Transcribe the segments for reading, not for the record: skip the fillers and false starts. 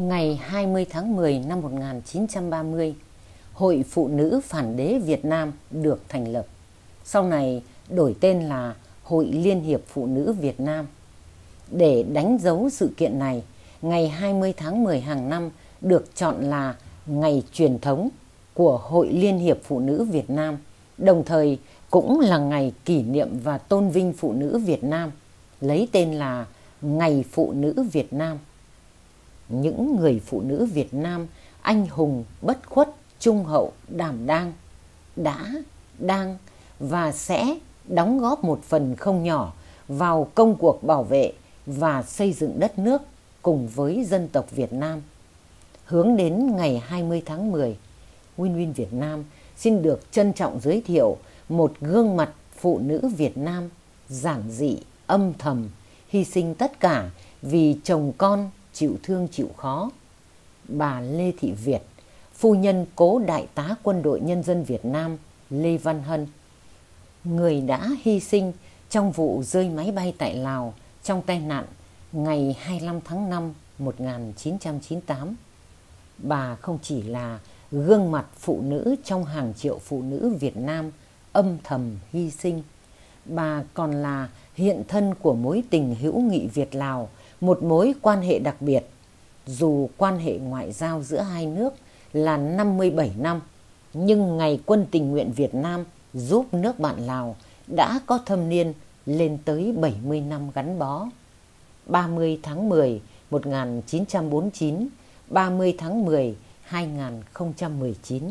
ngày 20 tháng 10 năm 1930, Hội Phụ nữ Phản đế Việt Nam được thành lập, sau này đổi tên là Hội Liên hiệp Phụ nữ Việt Nam. Để đánh dấu sự kiện này, ngày 20 tháng 10 hàng năm được chọn là ngày truyền thống của Hội Liên hiệp Phụ nữ Việt Nam, đồng thời cũng là ngày kỷ niệm và tôn vinh phụ nữ Việt Nam, lấy tên là Ngày Phụ nữ Việt Nam. Những người phụ nữ Việt Nam anh hùng, bất khuất, trung hậu, đảm đang đã, đang và sẽ đóng góp một phần không nhỏ vào công cuộc bảo vệ và xây dựng đất nước cùng với dân tộc Việt Nam. Hướng đến ngày 20 tháng 10, Win Win Việt Nam xin được trân trọng giới thiệu một gương mặt phụ nữ Việt Nam giản dị, âm thầm, hy sinh tất cả vì chồng con, chịu thương chịu khó. Bà Lê Thị Việt, phu nhân cố Đại tá Quân đội Nhân dân Việt Nam Lê Văn Hân, người đã hy sinh trong vụ rơi máy bay tại Lào trong tai nạn ngày 25 tháng 5 1998. Bà không chỉ là gương mặt phụ nữ trong hàng triệu phụ nữ Việt Nam âm thầm hy sinh, bà còn là hiện thân của mối tình hữu nghị Việt-Lào, một mối quan hệ đặc biệt. Dù quan hệ ngoại giao giữa hai nước là 57 năm, nhưng Ngày Quân Tình nguyện Việt Nam giúp nước bạn Lào đã có thâm niên lên tới 70 năm gắn bó. 30 tháng 10 1949, 30 tháng 10 2019.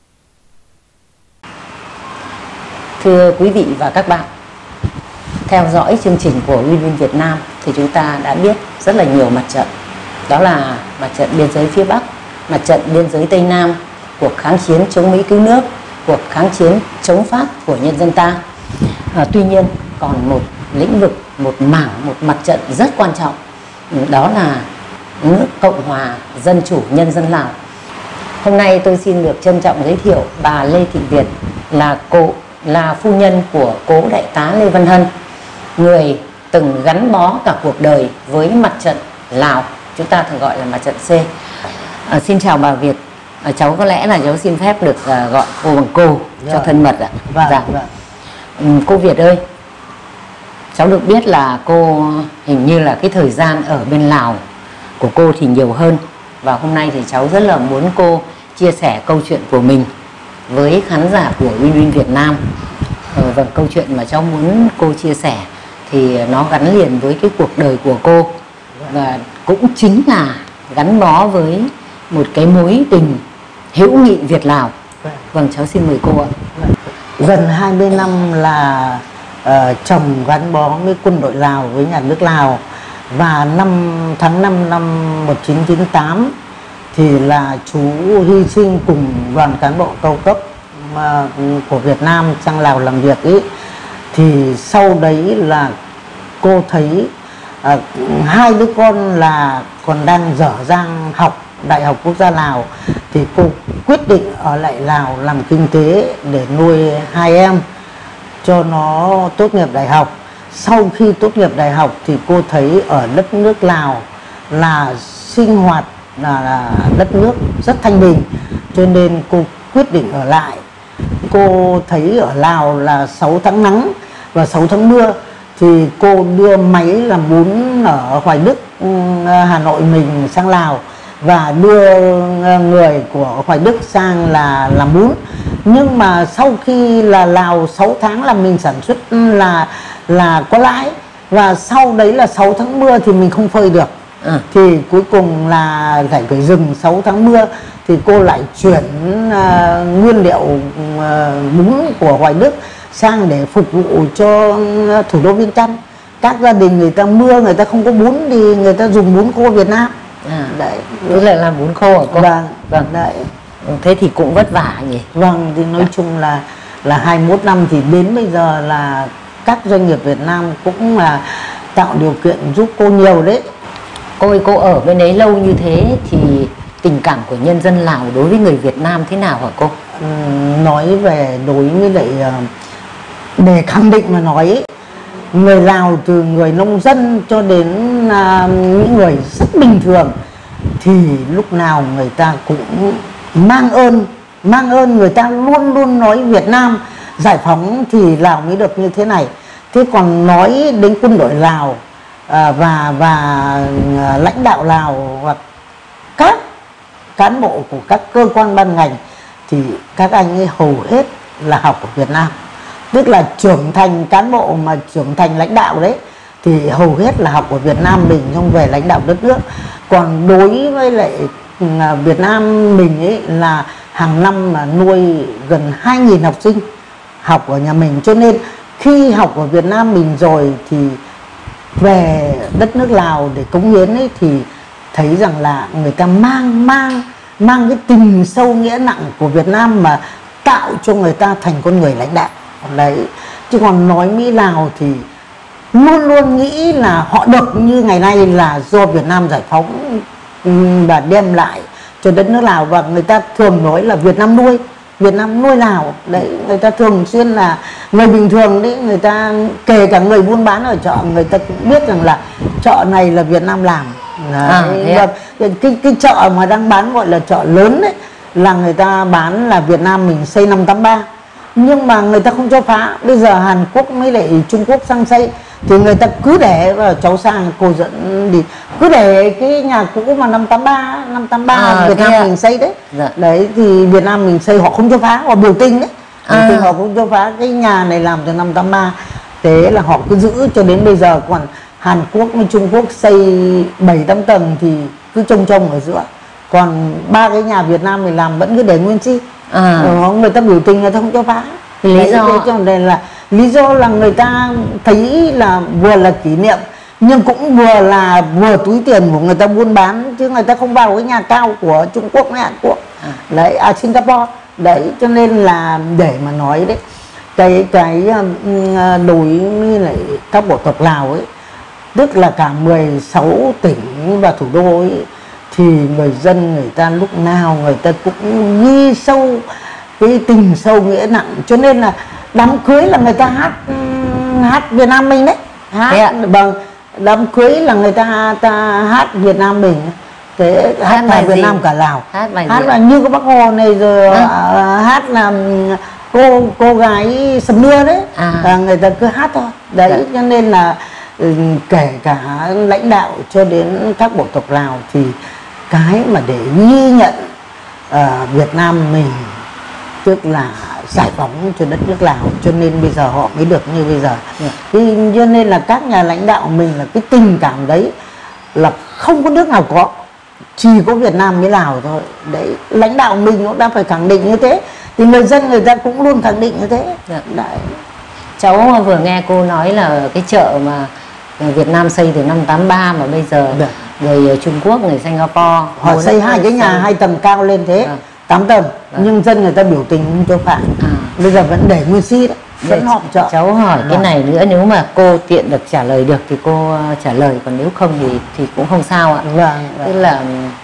Thưa quý vị và các bạn, theo dõi chương trình của Win Win Việt Nam thì chúng ta đã biết rất là nhiều mặt trận. Đó là mặt trận biên giới phía Bắc, mặt trận biên giới Tây Nam, cuộc kháng chiến chống Mỹ cứu nước, cuộc kháng chiến chống Pháp của nhân dân ta. Tuy nhiên còn một lĩnh vực, một mảng, một mặt trận rất quan trọng, đó là nước Cộng hòa Dân chủ Nhân dân Lào. Hôm nay tôi xin được trân trọng giới thiệu bà Lê Thị Việt, là phu nhân của cố Đại tá Lê Văn Hân, người từng gắn bó cả cuộc đời với mặt trận Lào, chúng ta thường gọi là mặt trận C. Xin chào bà Việt. Cháu có lẽ là cháu xin phép được gọi cô bằng cô cho thân mật ạ. Cô Việt ơi, cháu được biết là cô hình như là cái thời gian ở bên Lào của cô thì nhiều hơn, và hôm nay thì cháu rất là muốn cô chia sẻ câu chuyện của mình với khán giả của Win Win Việt Nam. Vâng, câu chuyện mà cháu muốn cô chia sẻ thì nó gắn liền với cái cuộc đời của cô, và cũng chính là gắn bó với một cái mối tình hữu nghị Việt-Lào. Vâng, cháu xin mời cô ạ. Gần 20 năm là chồng gắn bó với quân đội Lào, với nhà nước Lào, và tháng 5 năm 1998 thì là chú hy sinh cùng đoàn cán bộ cao cấp của Việt Nam sang Lào làm việc ý. Thì sau đấy là cô thấy hai đứa con là còn đang dở dang học Đại học Quốc gia Lào, thì cô quyết định ở lại Lào làm kinh tế để nuôi hai em cho nó tốt nghiệp đại học. Sau khi tốt nghiệp đại học thì cô thấy ở đất nước Lào là sinh hoạt là đất nước rất thanh bình, cho nên cô quyết định ở lại. Cô thấy ở Lào là 6 tháng nắng và 6 tháng mưa, thì cô đưa máy làm bún ở Hoài Đức, Hà Nội mình sang Lào, và đưa người của Hoài Đức sang là làm bún. Nhưng mà sau khi là Lào 6 tháng là mình sản xuất là có lãi, và sau đấy là 6 tháng mưa thì mình không phơi được. Thì cuối cùng là phải dừng 6 tháng mưa, thì cô lại chuyển nguyên liệu bún của Hoài Đức sang để phục vụ cho thủ đô Viêng Chăn. Các gia đình người ta mưa, người ta không có bún thì người ta dùng bún khô Việt Nam. Đấy, tức là làm bún khô hả cô? Vâng, đấy. Thế thì cũng vất vả nhỉ? Vâng, thì nói chung là 21 năm thì đến bây giờ là các doanh nghiệp Việt Nam cũng là tạo điều kiện giúp cô nhiều đấy. Cô ơi, cô ở bên đấy lâu như thế thì tình cảm của nhân dân Lào đối với người Việt Nam thế nào hả cô? Nói về đối với lại để khẳng định mà nói, người Lào từ người nông dân cho đến những người rất bình thường thì lúc nào người ta cũng mang ơn, người ta luôn luôn nói Việt Nam giải phóng thì Lào mới được như thế này. Thế còn nói đến quân đội Lào và lãnh đạo Lào hoặc các cán bộ của các cơ quan ban ngành thì các anh ấy hầu hết là học ở Việt Nam. Tức là trưởng thành cán bộ mà trưởng thành lãnh đạo đấy thì hầu hết là học ở Việt Nam mình trong về lãnh đạo đất nước. Còn đối với lại Việt Nam mình ấy là hàng năm mà nuôi gần 2.000 học sinh học ở nhà mình, cho nên khi học ở Việt Nam mình rồi thì về đất nước Lào để cống hiến ấy thì thấy rằng là người ta mang cái tình sâu nghĩa nặng của Việt Nam mà tạo cho người ta thành con người lãnh đạo đấy. Chứ còn nói Mỹ Lào thì luôn luôn nghĩ là họ được như ngày nay là do Việt Nam giải phóng và đem lại cho đất nước Lào. Và người ta thường nói là Việt Nam nuôi Lào đấy. Người ta thường xuyên là người bình thường đấy, người ta kể cả người buôn bán ở chợ, người ta cũng biết rằng là chợ này là Việt Nam làm. Cái chợ mà đang bán gọi là chợ lớn đấy là người ta bán là Việt Nam mình xây năm 83, nhưng mà người ta không cho phá. Bây giờ Hàn Quốc mới lại Trung Quốc sang xây thì người ta cứ để vào, cháu sang cô dẫn đi, cứ để cái nhà cũ mà năm 83 Việt Nam mình xây đấy. Đấy thì Việt Nam mình xây họ không cho phá, họ biểu tình đấy. Thì họ không cho phá, cái nhà này làm từ năm 83. Thế là họ cứ giữ cho đến bây giờ. Còn Hàn Quốc với Trung Quốc xây 7-8 tầng thì cứ trông ở giữa. Còn 3 cái nhà Việt Nam mình làm vẫn cứ để nguyên si. Người ta biểu tình người ta không cho phá. Lý do là người ta thấy là vừa là kỷ niệm nhưng cũng vừa túi tiền của người ta buôn bán, chứ người ta không vào cái nhà cao của Trung Quốc với Hàn Quốc đấy, Singapore đấy. Cho nên là để mà nói đấy, cái đối với lại các bộ tộc Lào ấy, tức là cả 16 tỉnh và thủ đô ấy, thì người dân người ta lúc nào người ta cũng ghi sâu cái tình sâu nghĩa nặng. Cho nên là đám cưới là người ta hát Việt Nam mình đấy, đám cưới là người ta hát Việt Nam mình. Thế hát bài Việt Nam cả Lào, hát là như có Bác Hồ này rồi hát là cô gái Sầm Nưa đấy, người ta cứ hát thôi đấy. Cho nên là kể cả lãnh đạo cho đến các bộ tộc Lào thì cái mà để ghi nhận Việt Nam mình tức là giải phóng cho đất nước Lào, cho nên bây giờ họ mới được như bây giờ. Cho nên là các nhà lãnh đạo mình là cái tình cảm đấy là không có nước nào có, chỉ có Việt Nam với Lào thôi đấy. Lãnh đạo mình cũng đã phải khẳng định như thế thì người dân người ta cũng luôn khẳng định như thế đấy. Cháu vừa nghe cô nói là cái chợ mà Việt Nam xây từ năm 83 mà bây giờ người Trung Quốc, người Singapore họ xây 2 cái nhà 2 tầng cao lên thế, 8 tầng, nhưng dân người ta biểu tình không cho phá. Bây giờ vẫn để nguyên si đấy, vẫn họp chợ. Cháu hỏi cái này nữa, nếu mà cô tiện được trả lời được thì cô trả lời, còn nếu không thì cũng không sao ạ. Tức là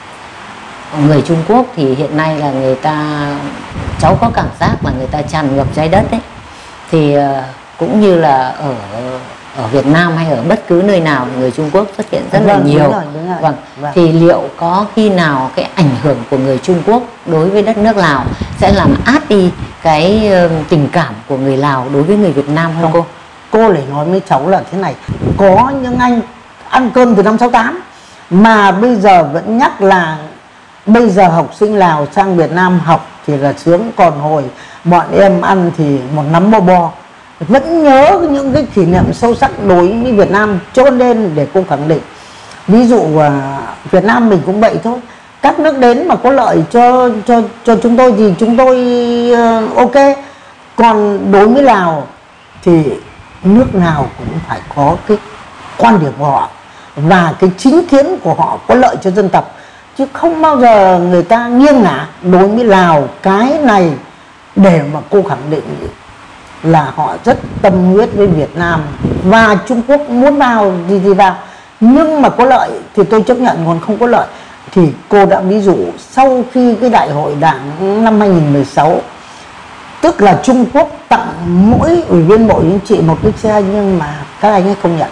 người Trung Quốc thì hiện nay là người ta, cháu có cảm giác là người ta tràn ngập trái đất đấy. Thì cũng như là ở Việt Nam hay ở bất cứ nơi nào người Trung Quốc xuất hiện rất là nhiều. Đúng rồi. Thì liệu có khi nào cái ảnh hưởng của người Trung Quốc đối với đất nước Lào sẽ làm át đi cái tình cảm của người Lào đối với người Việt Nam không cô? Cô lại nói với cháu là thế này, có những anh ăn cơm từ năm 68 mà bây giờ vẫn nhắc là bây giờ học sinh Lào sang Việt Nam học thì là sướng, còn hồi bọn em ăn thì một nắm bo, vẫn nhớ những cái kỷ niệm sâu sắc đối với Việt Nam. Cho nên để cô khẳng định, ví dụ Việt Nam mình cũng vậy thôi, các nước đến mà có lợi cho chúng tôi thì chúng tôi ok. Còn đối với Lào thì nước nào cũng phải có cái quan điểm của họ và cái chính kiến của họ có lợi cho dân tộc, chứ không bao giờ người ta nghiêng ngả. Đối với Lào cái này để mà cô khẳng định là họ rất tâm huyết với Việt Nam, và Trung Quốc muốn vào thì vào, nhưng mà có lợi thì tôi chấp nhận, còn không có lợi thì cô đã ví dụ sau khi cái đại hội đảng năm 2016, tức là Trung Quốc tặng mỗi ủy viên Bộ Chính trị một chiếc xe, nhưng mà các anh ấy không nhận.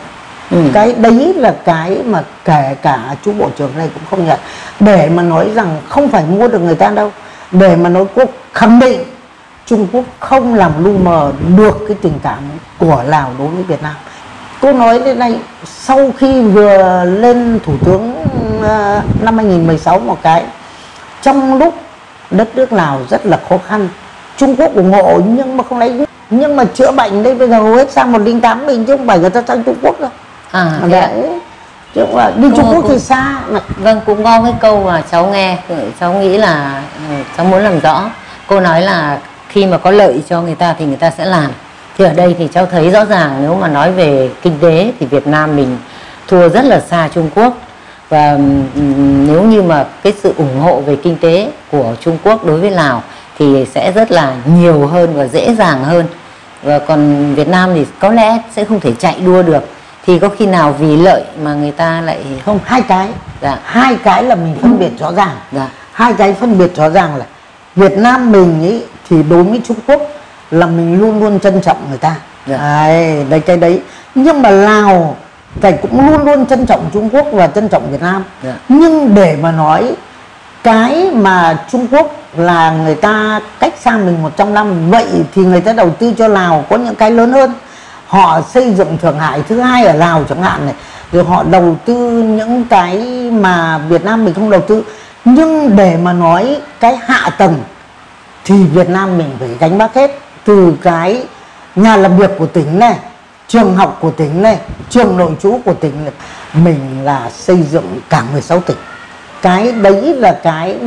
Cái đấy là cái mà kể cả chú bộ trưởng này cũng không nhận. Để mà nói rằng không phải mua được người ta đâu, để mà nói quốc khẳng định Trung Quốc không làm lu mờ được cái tình cảm của Lào đối với Việt Nam. Cô nói đến đây, sau khi vừa lên thủ tướng năm 2016 một cái, trong lúc đất nước Lào rất là khó khăn, Trung Quốc ủng hộ nhưng mà không lấy. Nhưng mà chữa bệnh đây bây giờ hầu hết sang 108 mình, chứ không phải người ta sang Trung Quốc đâu. Đấy. Chứ không phải đi Trung Quốc thì xa. Vâng, cũng có cái câu mà cháu nghe, cháu nghĩ là cháu muốn làm rõ. Cô nói là khi mà có lợi cho người ta thì người ta sẽ làm. Thì ở đây thì cháu thấy rõ ràng nếu mà nói về kinh tế thì Việt Nam mình thua rất là xa Trung Quốc. Và nếu như mà cái sự ủng hộ về kinh tế của Trung Quốc đối với Lào thì sẽ rất là nhiều hơn và dễ dàng hơn. Và còn Việt Nam thì có lẽ sẽ không thể chạy đua được. Thì có khi nào vì lợi mà người ta lại... Không, hai cái. Dạ. Hai cái là mình phân biệt rõ ràng. Dạ. Hai cái phân biệt rõ ràng là Việt Nam mình ý, thì đối với Trung Quốc là mình luôn luôn trân trọng người ta. Dạ. Đấy, cái đấy. Nhưng mà Lào thì cũng luôn luôn trân trọng Trung Quốc và trân trọng Việt Nam. Dạ. Nhưng để mà nói cái mà Trung Quốc là người ta cách xa mình 100 năm, vậy thì người ta đầu tư cho Lào có những cái lớn hơn. Họ xây dựng Thượng Hải thứ hai ở Lào chẳng hạn này, rồi họ đầu tư những cái mà Việt Nam mình không đầu tư. Nhưng để mà nói cái hạ tầng thì Việt Nam mình phải gánh vác hết, từ cái nhà làm việc của tỉnh này, trường học của tỉnh này, trường nội trú của tỉnh này. Mình là xây dựng cả 16 tỉnh. Cái đấy là cái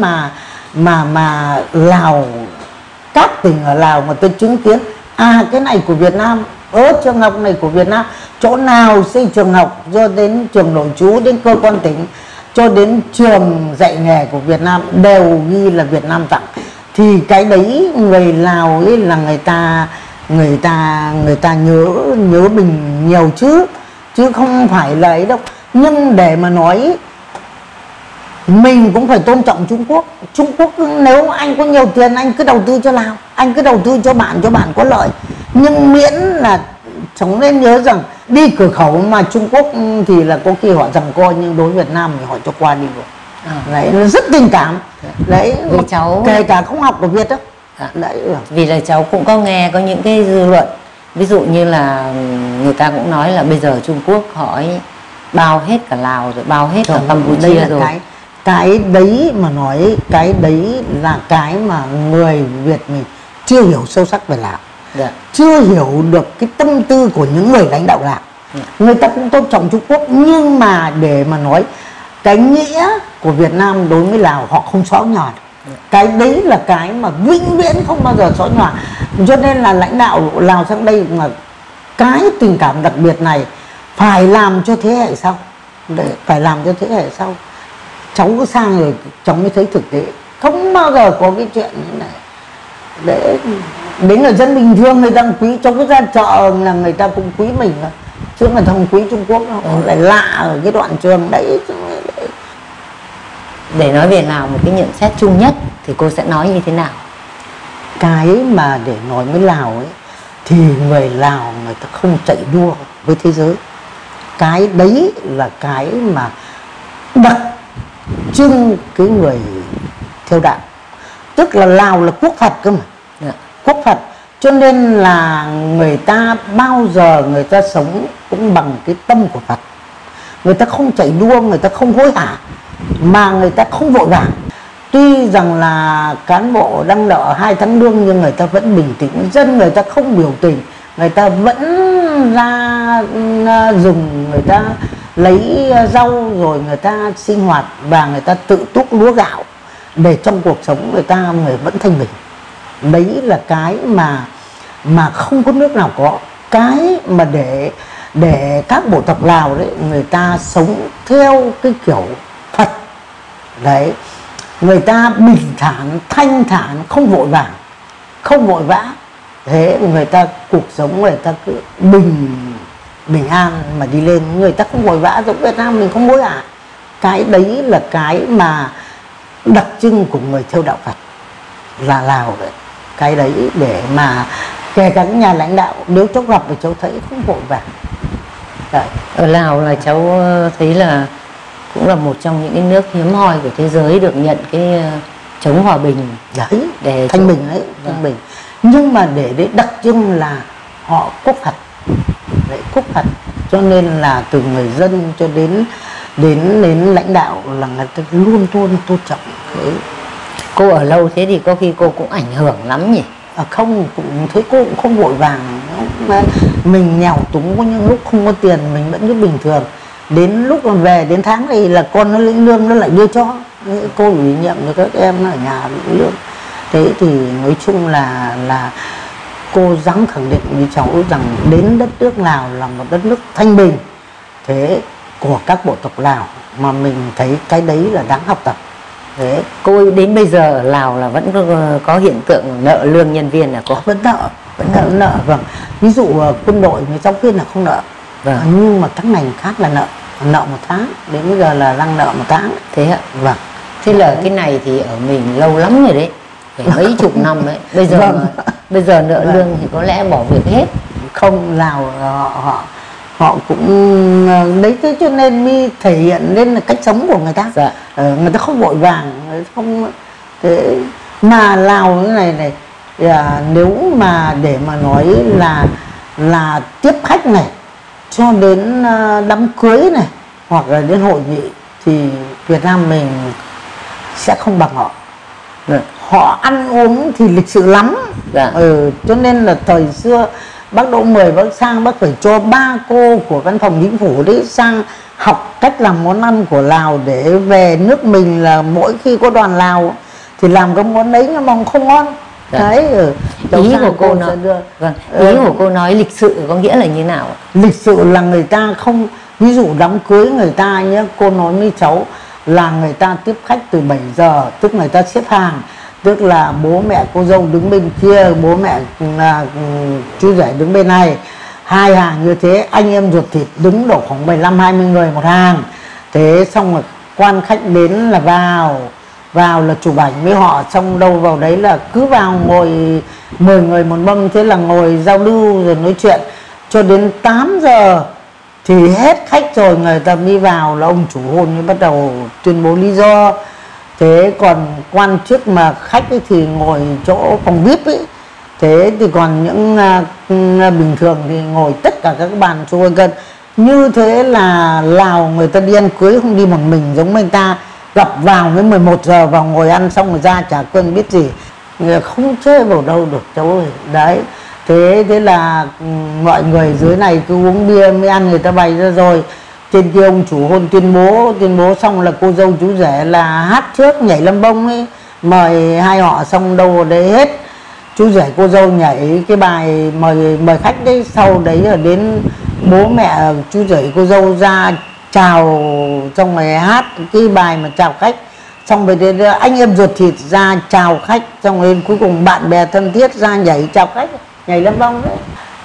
mà Lào, các tỉnh ở Lào mà tôi chứng kiến, cái này của Việt Nam, trường học này của Việt Nam, chỗ nào xây trường học, cho đến trường nội trú, đến cơ quan tỉnh, cho đến trường dạy nghề của Việt Nam đều ghi là Việt Nam tặng. Thì cái đấy người Lào ấy là người ta nhớ mình nhiều chứ không phải là ấy đâu. Nhưng để mà nói mình cũng phải tôn trọng Trung Quốc. Trung Quốc nếu anh có nhiều tiền anh cứ đầu tư cho Lào, anh cứ đầu tư cho bạn có lợi. Nhưng miễn là chúng nên nhớ rằng đi cửa khẩu mà Trung Quốc thì là có khi họ giằng co, nhưng đối với Việt Nam thì họ cho qua đi rồi. Đấy, nó rất tình cảm. Đấy, vì cháu kể cả không học được Việt đó. Đấy. Vì là cháu cũng có nghe có những cái dư luận, ví dụ như là người ta cũng nói là bây giờ Trung Quốc họ ấy bao hết cả Lào rồi, bao hết cả Campuchia rồi. Cái đấy mà nói, cái đấy là cái mà người Việt mình chưa hiểu sâu sắc về Lào. Dạ. Chưa hiểu được cái tâm tư của những người lãnh đạo Lào. Người ta cũng tôn trọng Trung Quốc, nhưng mà để mà nói cái nghĩa của Việt Nam đối với Lào họ không xóa nhòa. Cái đấy là cái mà vĩnh viễn không bao giờ xóa nhòa. Cho nên là lãnh đạo Lào sang đây mà cái tình cảm đặc biệt này phải làm cho thế hệ sau, phải làm cho thế hệ sau. Cháu cứ sang rồi cháu mới thấy thực tế không bao giờ có cái chuyện như này. Đấy là dân bình thường người ta quý, cháu cứ ra chợ là người ta cũng quý mình thôi, chứ người ta không quý Trung Quốc đâu. Lại lạ ở cái đoạn trường đấy. Để nói về Lào một cái nhận xét chung nhất thì cô sẽ nói như thế nào? Cái mà để nói với Lào ấy thì người Lào người ta không chạy đua với thế giới. Cái đấy là cái mà đặc trưng cái người theo đạo. Tức là Lào là quốc Phật cơ mà. Quốc Phật. Cho nên là người ta bao giờ người ta sống cũng bằng cái tâm của Phật. Người ta không chạy đua, người ta không hối hả, mà người ta không vội vàng. Tuy rằng là cán bộ đang nợ 2 tháng lương nhưng người ta vẫn bình tĩnh, dân người ta không biểu tình, người ta vẫn ra rừng, người ta lấy rau rồi người ta sinh hoạt và người ta tự túc lúa gạo để trong cuộc sống người vẫn thanh bình. Đấy là cái mà không có nước nào có. Cái mà để các bộ tộc Lào đấy người ta sống theo cái kiểu Phật. Đấy, người ta bình thản, thanh thản, không vội vàng, không vội vã. Thế người ta cuộc sống người ta cứ bình an mà đi lên, người ta không vội vã. Giống Việt Nam mình không hối hả. Cái đấy là cái mà đặc trưng của người theo đạo Phật là Lào đấy. Cái đấy để mà kể cả các nhà lãnh đạo nếu cháu gặp thì cháu thấy không vội vàng. Đấy. Ở Lào là cháu thấy là cũng là một trong những cái nước hiếm hoi của thế giới được nhận cái chống hòa bình. Đấy, để thanh bình đấy, thanh bình. Nhưng mà để đặc trưng là họ quốc Phật, đấy, quốc Phật, cho nên là từ người dân cho đến lãnh đạo là người ta luôn luôn tôn trọng. Đấy. Cô ở lâu thế thì có khi cô cũng ảnh hưởng lắm nhỉ? Không, cũng thấy cô cũng không vội vàng. Mình nghèo túng, có những lúc không có tiền mình vẫn cứ bình thường. Đến lúc mà về đến tháng này là con nó lĩnh lương nó lại đưa cho. Cô ủy nhiệm cho các em ở nhà lĩnh lương. Thế thì nói chung là cô dám khẳng định với cháu rằng đến đất nước Lào là một đất nước thanh bình thế của các bộ tộc Lào, mà mình thấy cái đấy là đáng học tập. Thế cô đến bây giờ ở Lào là vẫn có hiện tượng nợ lương nhân viên là cô? Vẫn nợ, vâng. Ví dụ quân đội với giáo viên là không nợ, vâng. Nhưng mà các ngành khác là nợ một tháng, đến bây giờ là đang nợ một tháng. Thế ạ? Vâng. Thế là cái này thì ở mình lâu lắm rồi đấy, phải mấy chục năm đấy. Bây giờ vâng. Bây giờ nợ lương thì có lẽ bỏ việc hết. Không, Lào họ cũng đấy, thế cho nên mới thể hiện lên là cách sống của người ta. Dạ. Người ta không vội vàng, không thế mà Lào cái này nếu mà để mà nói là tiếp khách này cho đến đám cưới này hoặc là đến hội nghị thì Việt Nam mình sẽ không bằng họ. Dạ. Họ ăn uống thì lịch sự lắm. Dạ. Cho nên là thời xưa bác Đỗ Mười bác sang bác phải cho 3 cô của văn phòng chính phủ đấy sang học cách làm món ăn của Lào để về nước mình là mỗi khi có đoàn Lào thì làm cái món đấy nhưng mà không ngon. Dạ. Đấy, ý của cô nói, vâng, ý của cô nói lịch sự có nghĩa là như nào? Lịch sự là người ta không, ví dụ đám cưới người ta nhé, cô nói với cháu là người ta tiếp khách từ 7 giờ, tức người ta xếp hàng, tức là bố mẹ cô dâu đứng bên kia, bố mẹ chú rể đứng bên này, 2 hàng như thế, anh em ruột thịt đứng độ khoảng 15-20 người một hàng. Thế xong rồi quan khách đến là vào là chụp ảnh với họ, xong đâu vào đấy là cứ vào ngồi 10 người một mâm, thế là ngồi giao lưu rồi nói chuyện cho đến 8 giờ thì hết khách rồi, người ta đi vào là ông chủ hôn mới bắt đầu tuyên bố lý do. Thế còn quan chức mà khách ấy thì ngồi chỗ phòng VIP ấy, thế thì còn những bình thường thì ngồi tất cả các bàn xung quanh cân. Như thế là Lào người ta đi ăn cưới không đi một mình giống người ta, gặp vào đến 11 giờ vào ngồi ăn xong rồi ra chả quên biết gì, không chơi vào đâu được cháu ơi. Đấy, thế là mọi người dưới này cứ uống bia mới ăn, người ta bày ra rồi. Trên kia ông chủ hôn tuyên bố xong là cô dâu chú rể là hát trước nhảy lâm bông ấy, mời hai họ xong đâu vào đấy hết. Chú rể cô dâu nhảy cái bài mời khách đấy, sau đấy là đến bố mẹ chú rể cô dâu ra chào, xong rồi hát cái bài mà chào khách, xong rồi đến anh em ruột thịt ra chào khách, xong rồi cuối cùng bạn bè thân thiết ra nhảy chào khách, nhảy lâm bông đấy.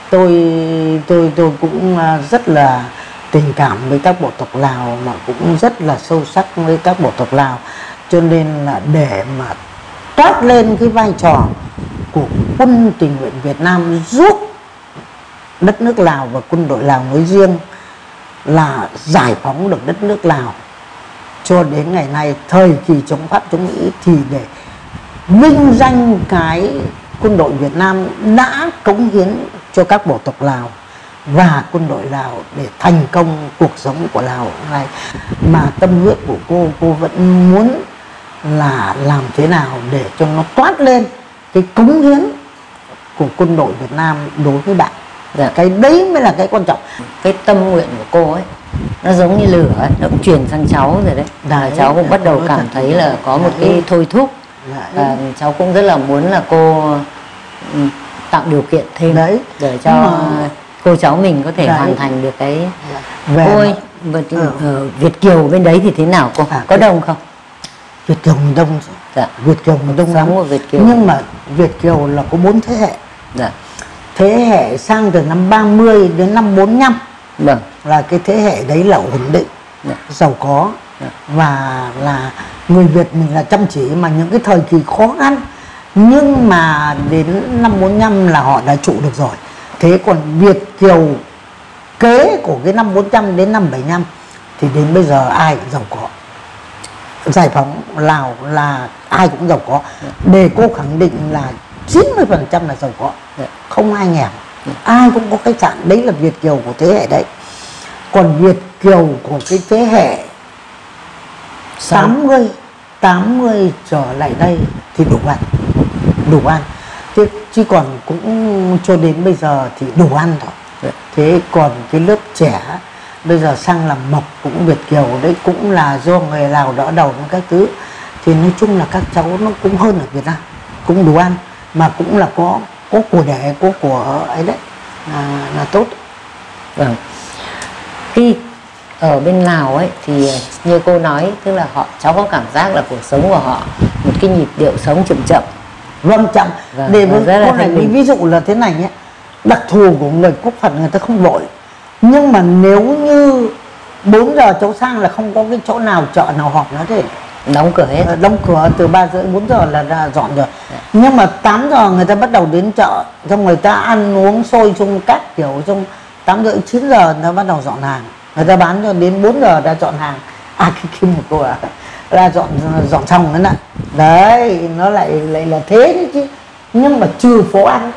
Tôi cũng rất là tình cảm với các bộ tộc Lào, mà cũng rất là sâu sắc với các bộ tộc Lào, cho nên là để mà toát lên cái vai trò của quân tình nguyện Việt Nam giúp đất nước Lào và quân đội Lào nói riêng là giải phóng được đất nước Lào cho đến ngày nay, thời kỳ chống Pháp chống Mỹ, thì để vinh danh cái quân đội Việt Nam đã cống hiến cho các bộ tộc Lào và quân đội Lào để thành công cuộc sống của Lào này. Mà tâm huyết của cô vẫn muốn là làm thế nào để cho nó toát lên cái cống hiến của quân đội Việt Nam đối với bạn. Dạ. Cái đấy mới là cái quan trọng. Cái tâm nguyện của cô ấy nó giống như lửa ấy, nó cũng truyền sang cháu rồi đấy. Đấy, cháu cũng bắt đầu cảm thấy là có một cái thôi thúc. Cháu cũng rất là muốn là cô tạo điều kiện thêm đấy, để cho cô cháu mình có thể hoàn thành được cái. Cô ơi, Việt kiều bên đấy thì thế nào cô? Có đông không? Việt kiều mình đông. Dạ. Việt kiều mình đông lắm. Việt kiều. Nhưng mà Việt kiều là có 4 thế hệ. Dạ. Thế hệ sang từ năm 30 đến năm 45. Vâng. Là cái thế hệ đấy là ổn định, giàu có, và là người Việt mình là chăm chỉ, mà những cái thời kỳ khó khăn, nhưng mà đến năm 45 là họ đã trụ được rồi. Thế còn Việt kiều kế của cái năm 400 đến năm 75 thì đến bây giờ ai cũng giàu có. Giải phóng Lào là ai cũng giàu có. Để cô khẳng định là 90% là giàu có, không ai nghèo, ai cũng có khách sạn. Đấy là Việt kiều của thế hệ đấy. Còn Việt kiều của cái thế hệ 80 trở lại đây thì đủ ăn. Thế chứ còn cũng cho đến bây giờ thì đủ ăn thôi. Thế còn cái lớp trẻ bây giờ sang làm mộc cũng Việt kiều đấy, cũng là do người Lào đỡ đầu với các thứ. Thì nói chung là các cháu nó cũng hơn ở Việt Nam, cũng đủ ăn, mà cũng là có của đẻ, có của ấy đấy, là tốt. Vâng. Khi ở bên Lào ấy thì như cô nói, tức là cháu có cảm giác là cuộc sống của họ một cái nhịp điệu sống chậm chậm. Vâng, chậm. Để với cô này ví dụ là thế này nhé, đặc thù của người quốc Phật người ta không vội. Nhưng mà nếu như 4 giờ cháu sang là không có cái chỗ nào chợ nào họp nữa thế, đóng cửa hết. Đóng cửa từ 3 rưỡi 4 giờ là ra dọn rồi. Nhưng mà 8 giờ người ta bắt đầu đến chợ, xong người ta ăn uống sôi chung các kiểu, xong 8 rưỡi 9 giờ người ta bắt đầu dọn hàng. Người ta bán cho đến 4 giờ đã dọn hàng. Cái một cô ra dọn xong nữa nè. Đấy, nó lại là thế đấy chứ. Nhưng mà trừ phố ăn,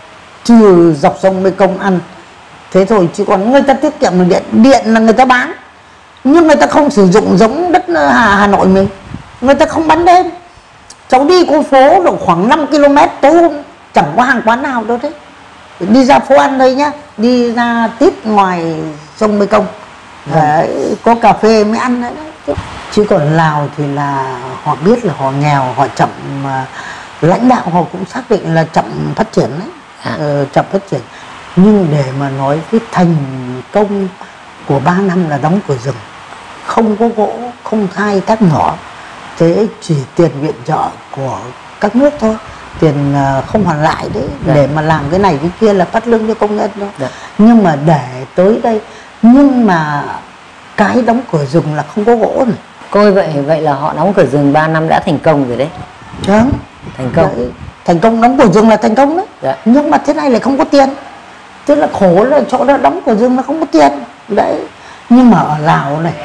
trừ dọc sông Mekong ăn, thế thôi. Chứ còn người ta tiết kiệm được điện là người ta bán, nhưng người ta không sử dụng giống đất Hà Nội mình. Người ta không bán đêm. Cháu đi cô phố độ khoảng 5 km tối hôm chẳng có hàng quán nào đâu thế. Đi ra phố ăn đây nhá, đi ra tít ngoài sông Mekong, đấy, có cà phê mới ăn đấy. Chứ còn Lào thì là họ biết là họ nghèo, họ chậm, mà lãnh đạo họ cũng xác định là chậm phát triển đấy, chậm phát triển. Nhưng để mà nói cái thành công của 3 năm là đóng cửa rừng, không có gỗ, không khai thác mỏ, thế chỉ tiền viện trợ của các nước thôi, tiền không hoàn lại đấy, để mà làm cái này cái kia là phát lương cho công nhân thôi. Nhưng mà để tới đây, nhưng mà cái đóng cửa rừng là không có gỗ này. Cô vậy là họ đóng cửa rừng 3 năm đã thành công rồi đấy. Đúng. Thành công. Đấy, thành công, đóng cửa rừng là thành công đấy. Nhưng mà thế này lại không có tiền. Tức là khổ là chỗ đó đóng cửa rừng là không có tiền. Đấy. Nhưng mà ở Lào này,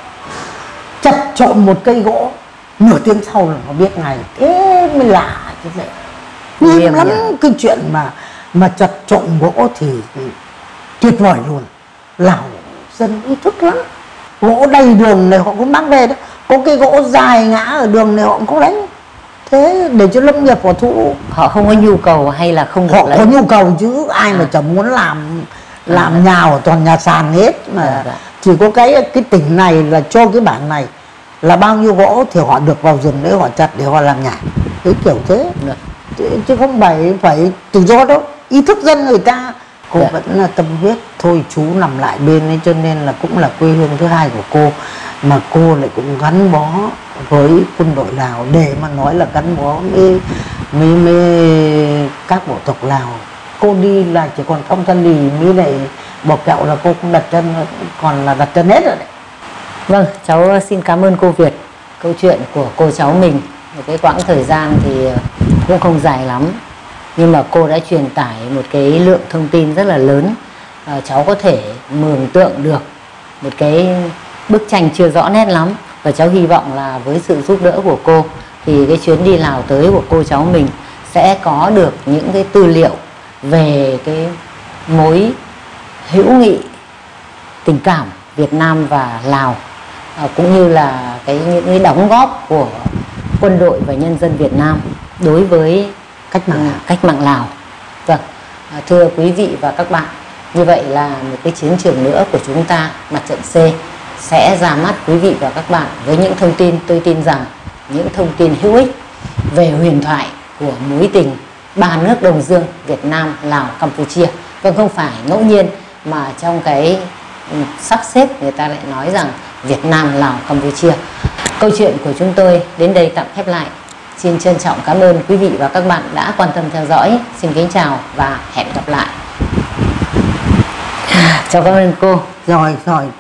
chặt trộm một cây gỗ, nửa tiếng sau là nó biết ngay. Thế mới lạ chứ vậy. Nghiêm lắm cái chuyện mà chặt trộm gỗ thì tuyệt vời luôn. Lào dân ý thức lắm. Gỗ đầy đường này họ cũng mang về đó. Có cái gỗ dài ngã ở đường này họ cũng không đánh. Thế để cho lâm nghiệp họ thu. Họ không có nhu cầu hay là không được họ lấy? Có nhu cầu chứ, ai mà chẳng muốn làm nhà ở toàn nhà sàn hết mà. Chỉ có cái tỉnh này là cho cái bản này là bao nhiêu gỗ thì họ được vào rừng đấy họ chặt để họ làm nhà. Cái kiểu thế. Chứ không phải tự do đâu. Ý thức dân người ta. Cô vẫn là tâm huyết. Thôi chú nằm lại bên ấy, cho nên là cũng là quê hương thứ hai của cô. Mà cô lại cũng gắn bó với quân đội Lào, để mà nói là gắn bó với các bộ tộc Lào. Cô đi là chỉ còn Phong Sa Lì mới lại Bò Kẹo là cô cũng đặt chân, còn là đặt chân hết rồi đấy. Vâng, cháu xin cảm ơn cô Việt. Câu chuyện của cô cháu mình, một cái quãng thời gian thì cũng không dài lắm, nhưng mà cô đã truyền tải một cái lượng thông tin rất là lớn. Cháu có thể mường tượng được một cái bức tranh chưa rõ nét lắm. Và cháu hy vọng là với sự giúp đỡ của cô thì cái chuyến đi Lào tới của cô cháu mình sẽ có được những cái tư liệu về cái mối hữu nghị, tình cảm Việt Nam và Lào, cũng như là những cái đóng góp của quân đội và nhân dân Việt Nam đối với cách mạng Lào. Vâng, thưa quý vị và các bạn, như vậy là một cái chiến trường nữa của chúng ta, Mặt trận C, sẽ ra mắt quý vị và các bạn với những thông tin, tôi tin rằng những thông tin hữu ích về huyền thoại của mối tình 3 nước Đông Dương Việt Nam, Lào, Campuchia. Vâng, không phải ngẫu nhiên mà trong cái sắp xếp người ta lại nói rằng Việt Nam, Lào, Campuchia. Câu chuyện của chúng tôi đến đây tạm khép lại. Xin trân trọng cảm ơn quý vị và các bạn đã quan tâm theo dõi. Xin kính chào và hẹn gặp lại. Chào cảm ơn cô. Rồi